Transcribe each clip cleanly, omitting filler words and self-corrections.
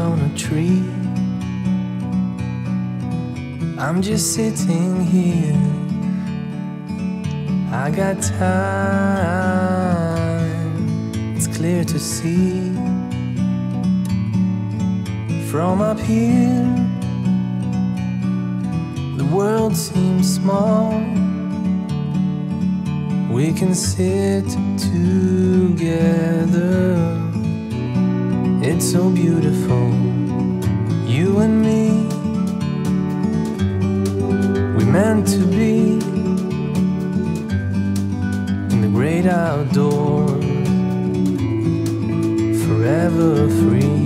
on a tree. I'm just sitting here, I got time, it's clear to see. From up here, the world seems small. We can sit together, it's so beautiful, you and me. We're meant to be in the great outdoors, forever free.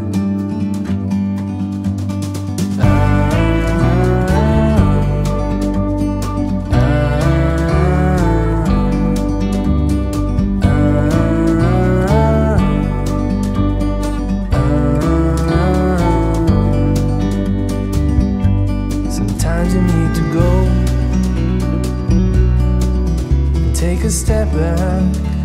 Sometimes you need to go and take a step back